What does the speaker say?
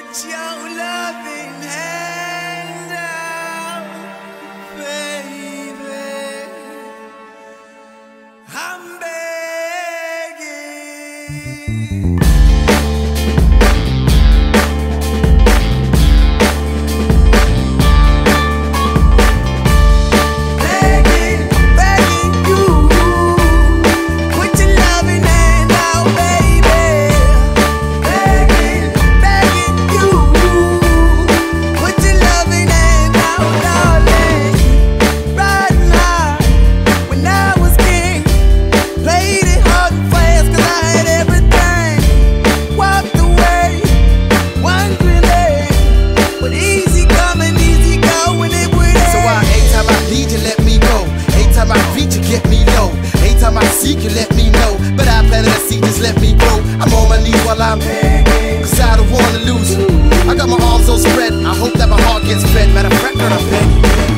Put your loving hand out, baby. I'm begging. You let me know, but I planted a seed, just let me grow. I'm on my knees while I'm begging, cause I don't wanna lose you. I got my arms all spread, I hope that my heart gets fed. Matter of fact, I'm begging.